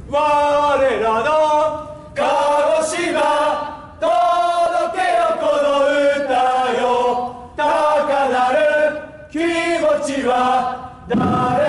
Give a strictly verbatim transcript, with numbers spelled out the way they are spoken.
我らの鹿児島届けよこの歌よ。高鳴る気持ちは誰